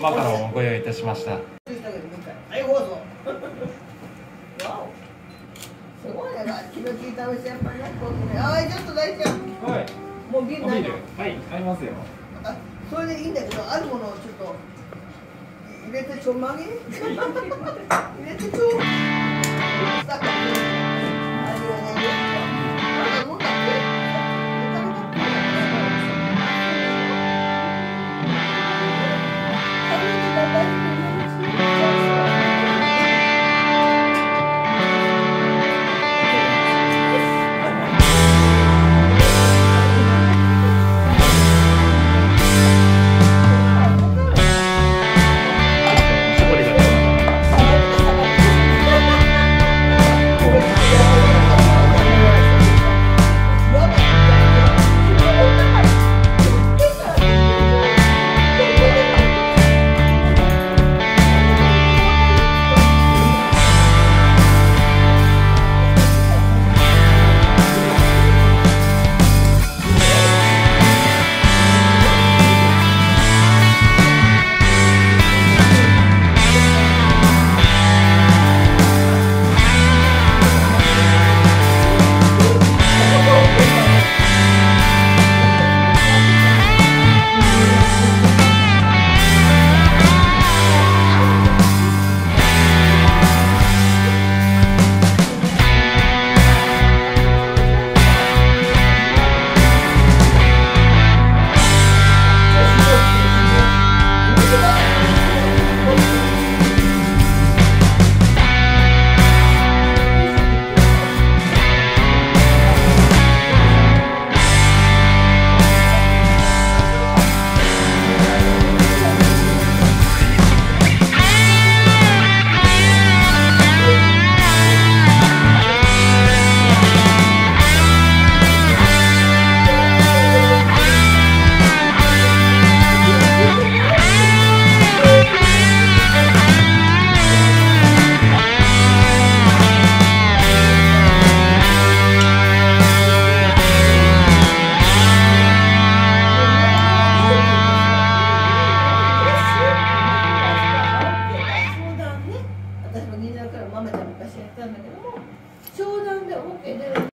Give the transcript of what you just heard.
マカロンをご用意いたしました。 はい、どうぞ。わお。すごいね、気の利いたお店やっぱりね、こうね。ああ、ちょっと大ちゃん。 はい。 もうビールないの。 はい、ありますよ。 あ、それでいいんだけど、あるものをちょっと入れてちょんまげ。入れてちょん。